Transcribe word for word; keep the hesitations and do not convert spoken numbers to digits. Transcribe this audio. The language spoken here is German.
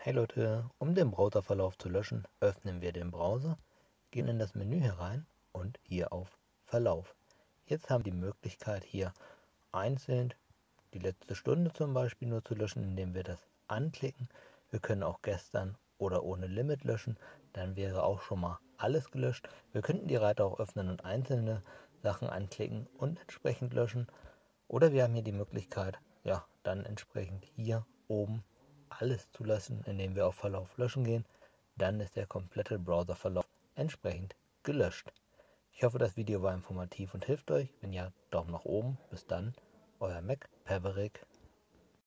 Hey Leute, um den Browserverlauf zu löschen, öffnen wir den Browser, gehen in das Menü herein und hier auf Verlauf. Jetzt haben wir die Möglichkeit hier einzeln die letzte Stunde zum Beispiel nur zu löschen, indem wir das anklicken. Wir können auch gestern oder ohne Limit löschen, dann wäre auch schon mal alles gelöscht. Wir könnten die Reiter auch öffnen und einzelne Sachen anklicken und entsprechend löschen. Oder wir haben hier die Möglichkeit, ja, dann entsprechend hier oben alles zu lassen, indem wir auf Verlauf löschen gehen. Dann ist der komplette Browserverlauf entsprechend gelöscht. Ich hoffe, das Video war informativ und hilft euch. Wenn ja, Daumen nach oben. Bis dann, euer Mac Paverick.